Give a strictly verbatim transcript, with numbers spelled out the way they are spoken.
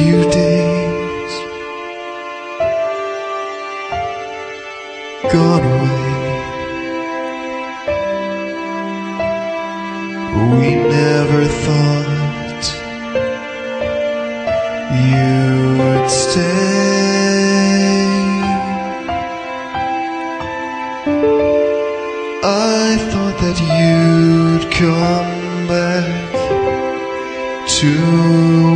few days gone away. We never thought you'd stay. I thought that you'd come back to